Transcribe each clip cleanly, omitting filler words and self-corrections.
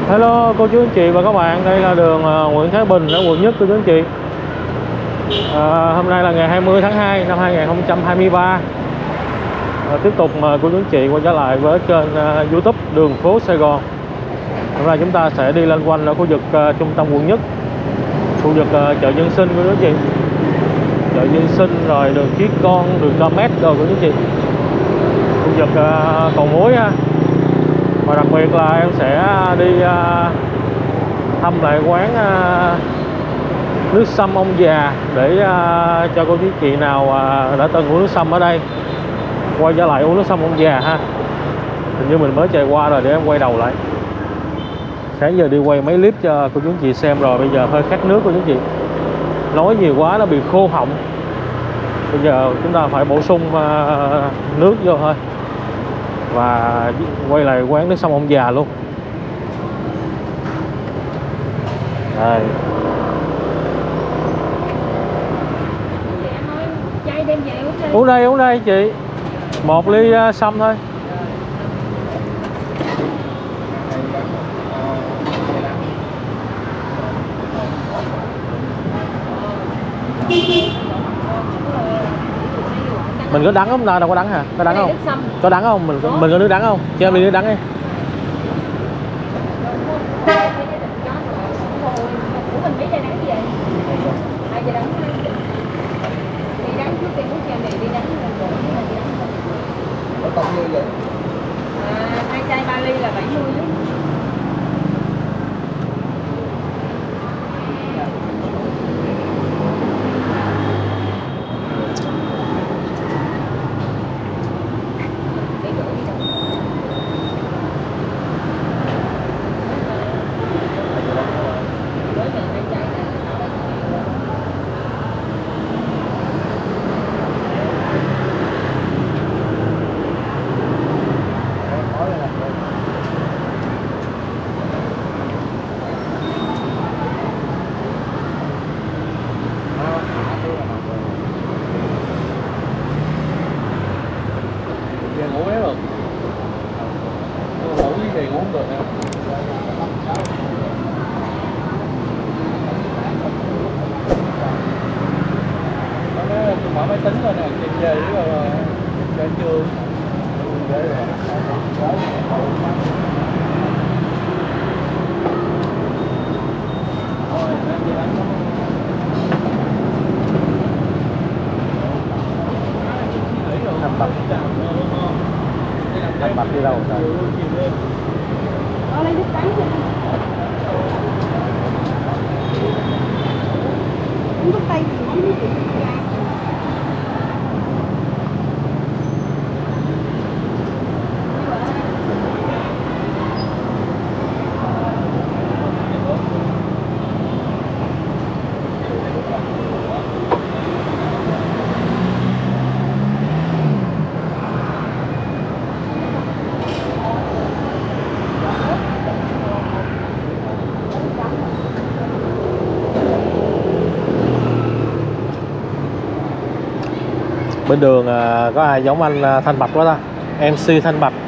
Hello cô chú anh chị và các bạn, đây là đường Nguyễn Thái Bình ở quận Nhất cô chú anh chị. Hôm nay là ngày 20 tháng 2 năm 2023. Tiếp tục mời cô chú anh chị quay trở lại với kênh YouTube Đường Phố Sài Gòn. Hôm nay chúng ta sẽ đi loanh quanh ở khu vực trung tâm quận Nhất, khu vực chợ Dân Sinh cô chú anh chị. Chợ Dân Sinh rồi đường Chiết Con, đường Ca Mét rồi cô chú anh chị. Khu vực Cầu Muối ha. Và đặc biệt là em sẽ đi thăm lại quán nước sâm ông già để cho cô chú chị nào đã từng uống nước sâm ở đây quay trở lại uống nước sâm ông già ha. Hình như mình mới chạy qua rồi, để em quay đầu lại. Sáng giờ đi quay mấy clip cho cô chú chị xem rồi, bây giờ hơi khát nước cô chú chị. Nói nhiều quá nó bị khô họng. Bây giờ chúng ta phải bổ sung nước vô thôi. Và quay lại quán nước sâm ông già luôn. Đây. Uống đây chị. Một ly sâm thôi. Mình có đắng không ta? Đâu có đắng hả? Có đắng không? Có đắng không? Mình có nước đắng không? Cho em ly nước đắng đi. Hai chai 3 ly là 70 lít. Mở máy tính lên nè, tìm về rồi chơi chưa. Thành Bạch đi đâu rồi? Nó lấy nước trắng cho uống thuốc tây thì không biết gì. Bên đường có ai giống anh Thanh Bạch quá ta? MC Thanh Bạch.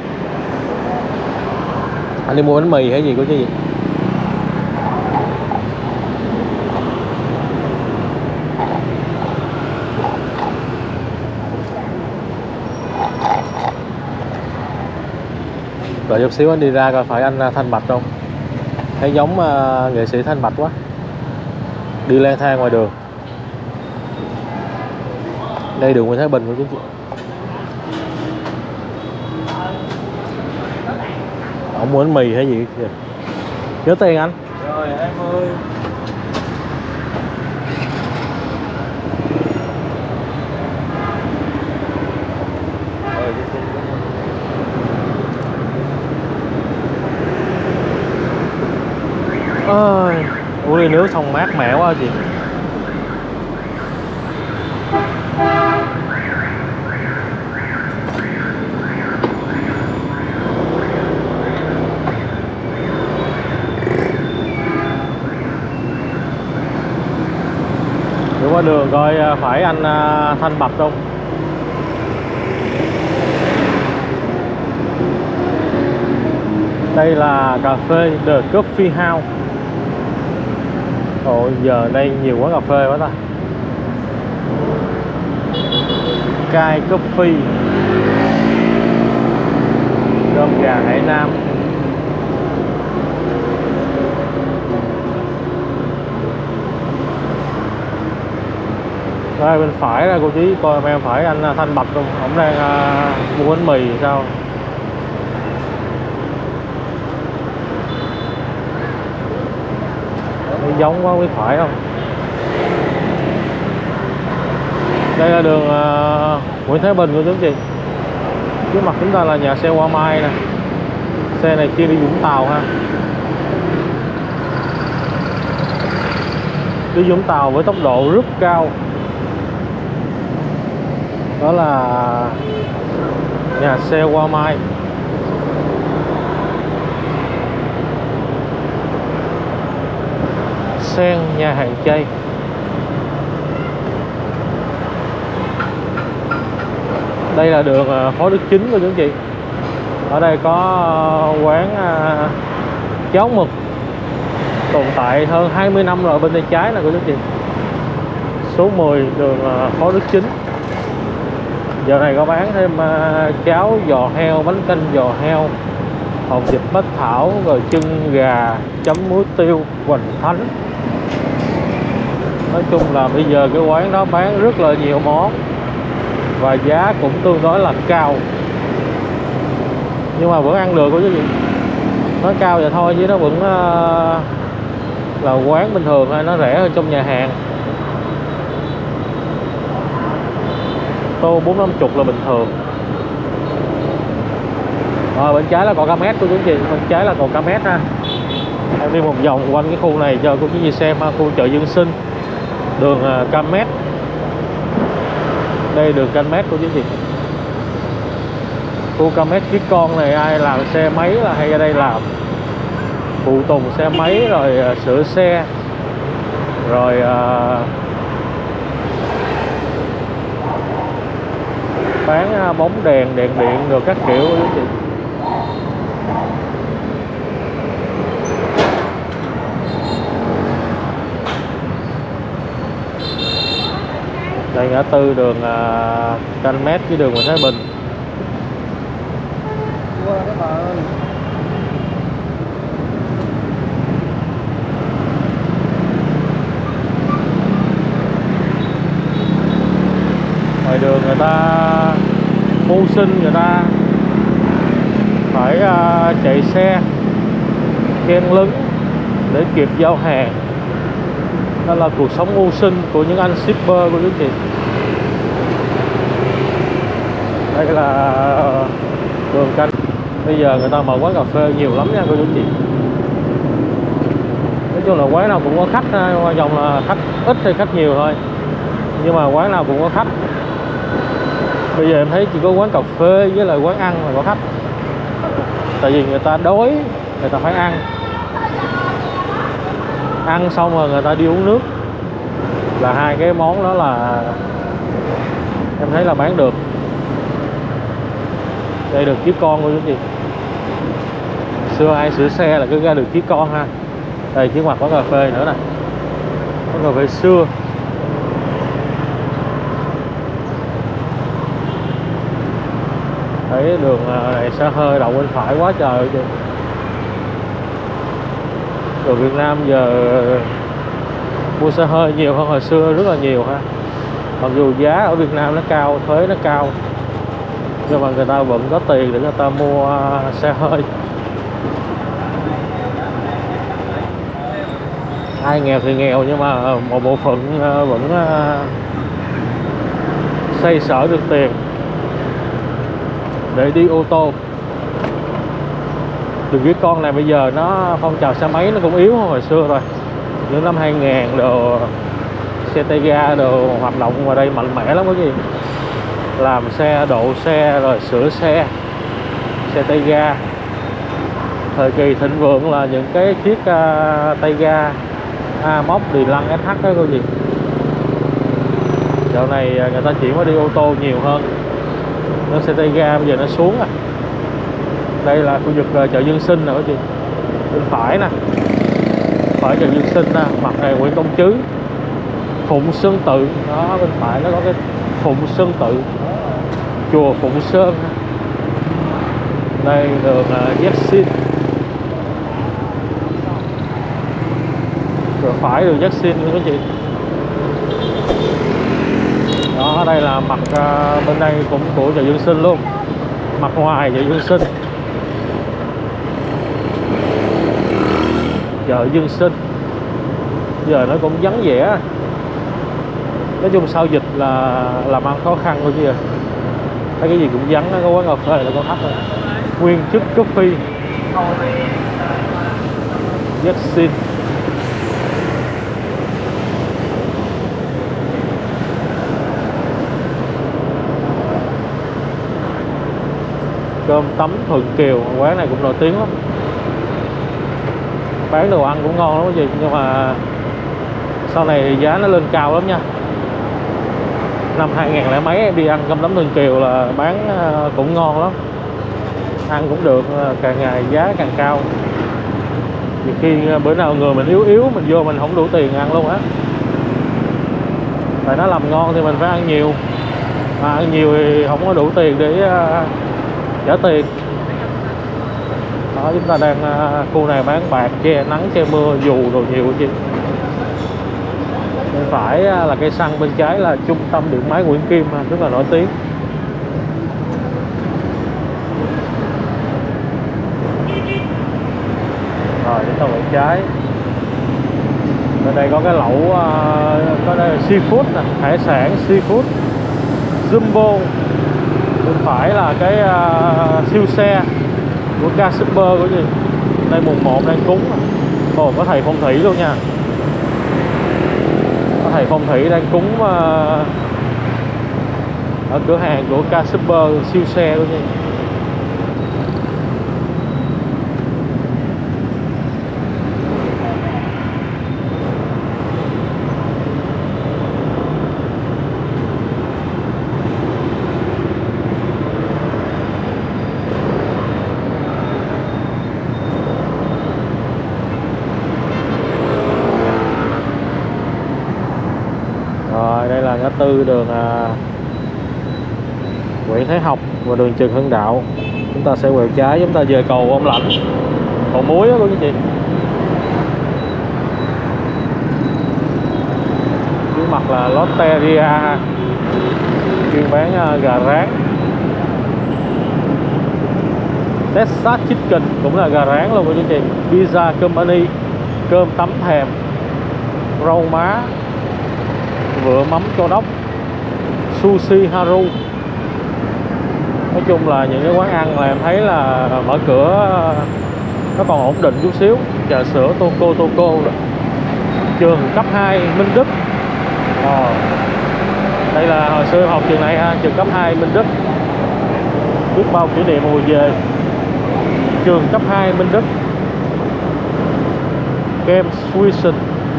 Anh đi mua bánh mì hay gì của chứ gì? Đợi chút xíu anh đi ra coi phải anh Thanh Bạch không. Thấy giống nghệ sĩ Thanh Bạch quá. Đi lang thang ngoài đường. Đây đường Nguyễn Thái Bình của chú chị. Ông muốn bánh mì hay gì kìa. Nhớ tiền anh. Rồi em ơi. Ơi, uống ly nước xong mát mẻ quá chị. Đi qua đường coi phải anh Thanh Bạch không. Đây là cà phê The Coffee House. Ồ, giờ đây nhiều quán cà phê quá ta. Sky Coffee, cơm gà Hải Nam. Đây bên phải là cô chú coi em phải anh Thanh Bạch không? Ông đang mua bánh mì sao? Giống quá, biết phải không? Đây là đường Nguyễn Thái Bình của chú chị. Trước mặt chúng ta là nhà xe Hoa Mai nè. Xe này chia đi Vũng Tàu ha. Đi Vũng Tàu với tốc độ rất cao. Đó là nhà xe Hoa Mai. Sen nhà hàng chay. Đây là đường Phó Đức Chính của chú chị. Ở đây có quán cháo mực tồn tại hơn 20 năm rồi, bên tay trái là của chú chị. Số 10 đường Phó Đức Chính. Giờ này có bán thêm cháo giò heo, bánh canh giò heo, hột vịt bách thảo, rồi chân gà chấm muối tiêu, hoành thánh. Nói chung là bây giờ cái quán đó bán rất là nhiều món và giá cũng tương đối là cao, nhưng mà vẫn ăn được của chú chị. Nó cao vậy thôi chứ nó vẫn là quán bình thường hay nó rẻ hơn trong nhà hàng. Tô 4-50 là bình thường. Rồi bên trái là cầu Ca-mét của chú chị, bên trái là cầu Ca-mét ha. Em đi một vòng quanh cái khu này cho cô chú chị xem khu chợ Dân Sinh, đường Ca-mét. Đây đường Ca-mét của chú chị. Khu Ca-mét Chí Con này ai làm xe máy là hay ra đây làm, phụ tùng xe máy rồi sửa xe rồi bán bóng đèn, đèn điện rồi các kiểu của chú chị. Đây ngã tư đường Ca-mét với đường Nguyễn Thái Bình. Ngoài đường người ta mưu sinh, người ta phải chạy xe chen lấn để kịp giao hàng. Đó là cuộc sống mưu sinh của những anh shipper của chú chị. Đây là đường canh. Bây giờ người ta mở quán cà phê nhiều lắm nha cô chú chị. Nói chung là quán nào cũng có khách, quan trọng là khách ít hay khách nhiều thôi, nhưng mà quán nào cũng có khách. Bây giờ em thấy chỉ có quán cà phê với lại quán ăn là có khách. Tại vì người ta đói, người ta phải ăn. Ăn xong rồi người ta đi uống nước, là hai cái món đó là em thấy là bán được. Đây đường Chí Con của chú chị. Xưa ai sửa xe là cứ ra đường Chí Con ha. Đây trước mặt quán cà phê nữa nè, quán cà phê xưa. Thấy đường này xe hơi đậu bên phải quá trời chị. Rồi Việt Nam giờ mua xe hơi nhiều hơn hồi xưa rất là nhiều ha. Mặc dù giá ở Việt Nam nó cao, thuế nó cao, nhưng mà người ta vẫn có tiền để người ta mua xe hơi. Ai nghèo thì nghèo, nhưng mà một bộ phận vẫn xoay sở được tiền để đi ô tô. Đường Chí Con này bây giờ nó phong trào xe máy nó cũng yếu hơn hồi xưa rồi. Những năm 2000 đồ xe tay ga đồ hoạt động ngoài đây mạnh mẽ lắm, có gì làm xe, độ xe rồi sửa xe, xe tay ga. Thời kỳ thịnh vượng là những cái chiếc tay ga móc đi lăng SH đó cô gì. Dạo này người ta chỉ có đi ô tô nhiều hơn, nên xe tay ga bây giờ nó xuống Đây là khu vực chợ Dân Sinh nè các chị. Bên phải nè, phải chợ Dân Sinh nè, mặt này Nguyễn Công Trứ, Phụng Sơn Tự đó, bên phải nó có cái Phụng Sơn Tự, chùa Phụng Sơn. Đây đường Giác Xin, rồi phải đường Giác Xin các chị. Đó, đây là mặt bên đây cũng của chợ Dân Sinh luôn, mặt ngoài chợ Dân Sinh. Chợ Dân Sinh giờ nó cũng vắng vẻ, nói chung sau dịch là làm ăn khó khăn thôi chứ à. Thấy cái gì cũng vắng, có quán cà phê là con thấp thôi. Nguyên Chức Coffee, Giác Xin. Cơm tấm Thuận Kiều, quán này cũng nổi tiếng lắm, bán đồ ăn cũng ngon lắm cái gì, nhưng mà sau này thì giá nó lên cao lắm nha. Năm 2000 lẻ mấy em đi ăn cơm tấm Thuận Kiều là bán cũng ngon lắm, ăn cũng được, càng ngày giá càng cao. Vì khi bữa nào người mình yếu yếu mình vô mình không đủ tiền ăn luôn á, tại nó làm ngon thì mình phải ăn nhiều, mà ăn nhiều thì không có đủ tiền để trả tiền. Đó, chúng ta đang khu này bán bạc, che nắng che mưa, dù đồ nhiều chị. Bên phải là cây xăng, bên trái là trung tâm điện máy Nguyễn Kim, rất là nổi tiếng. Rồi chúng ta quẹo trái. Bên đây có cái lẩu, có đây là seafood nè, hải sản seafood Jumbo. Bên phải là cái siêu xe của Ca Super của gì. Đây mùng 1 đang cúng. Ồ, có thầy phong thủy luôn nha. Có thầy phong thủy đang cúng ở cửa hàng của Ca Super siêu xe của gì. Đây là ngã tư đường Nguyễn Thái Học và đường Trần Hưng Đạo. Chúng ta sẽ quẹo trái, chúng ta về cầu Ông Lãnh, cầu muối đó quý chị. Trước mặt là Lotteria, chuyên bán gà rán. Texas Chicken cũng là gà rán luôn quý chị. Pizza Company, cơm tấm thèm, rau má, vựa mắm Châu Đốc, Sushi Haru. Nói chung là những cái quán ăn là em thấy là mở cửa nó còn ổn định chút xíu. Trà sữa Toco rồi. Trường cấp 2 Minh Đức. Đây là hồi xưa học trường này ha, trường cấp 2 Minh Đức. Biết bao kỷ niệm mùa về. Trường cấp 2 Minh Đức. Kem Swisson.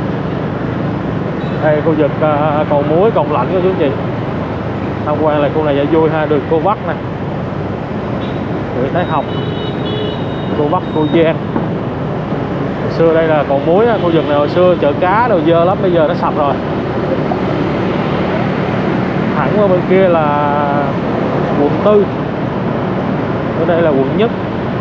Đây khu vực cầu muối, Cộng Lãnh của chú chị. Tham quan là khu này vui ha, đường Cô Bắc nè, Nguyễn Thái Học, Cô Bắc, Cô Giang. Hồi xưa đây là cầu muối, khu vực này hồi xưa chợ cá đồ dơ lắm, bây giờ nó sạch rồi. Thẳng qua bên kia là quận 4, ở đây là quận Nhất.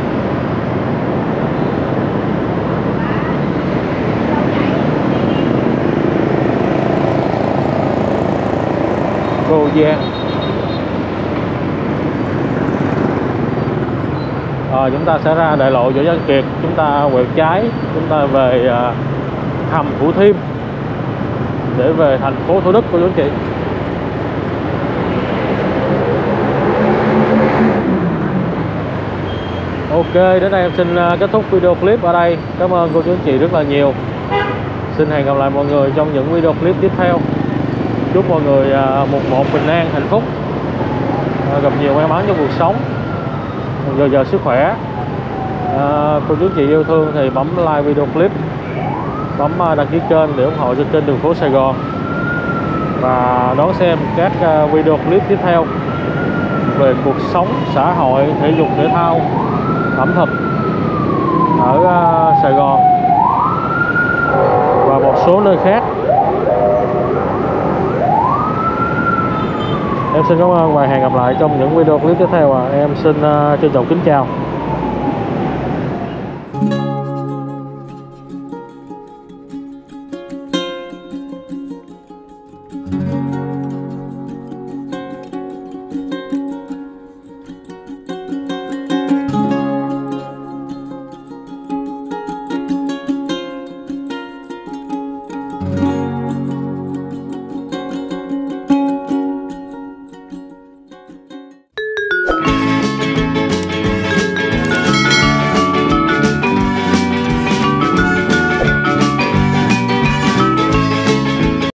Cô Giang. Chúng ta sẽ ra đại lộ Võ Văn Kiệt, chúng ta quẹo trái, chúng ta về hầm Thủ Thiêm để về thành phố Thủ Đức của anh chị. Ok, đến đây em xin kết thúc video clip ở đây. Cảm ơn cô chú anh chị rất là nhiều. Xin hẹn gặp lại mọi người trong những video clip tiếp theo. Chúc mọi người một bình an, hạnh phúc, gặp nhiều may mắn trong cuộc sống, dồi dào sức khỏe. Cô chú chị yêu thương thì bấm like video clip, bấm đăng ký kênh để ủng hộ cho kênh Đường Phố Sài Gòn, và đón xem các video clip tiếp theo về cuộc sống, xã hội, thể dục thể thao, ẩm thực ở Sài Gòn và một số nơi khác. Em xin cảm ơn và hẹn gặp lại trong những video clip tiếp theo. Em xin trân trọng kính chào.